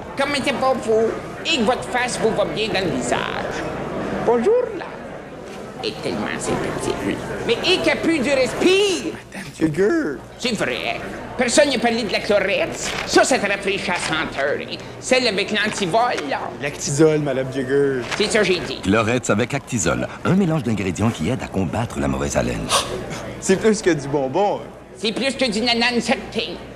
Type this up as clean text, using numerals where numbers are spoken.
Comment c'est pas vous? Et que votre face vous va bien dans le visage. Bonjour, là. Et tellement sympathique, lui. Mais et qu'il n'y a plus du respire. Madame Jagger. C'est vrai. Personne n'a parlé de la chlorette. Ça te rafraîchit à senteur, hein. Celle avec l'antivol, là. L'actisol, Madame Jagger. C'est ça que j'ai dit. Chlorette avec Actisol, un mélange d'ingrédients qui aide à combattre la mauvaise haleine. C'est plus que du bonbon. C'est plus que du nanan certain.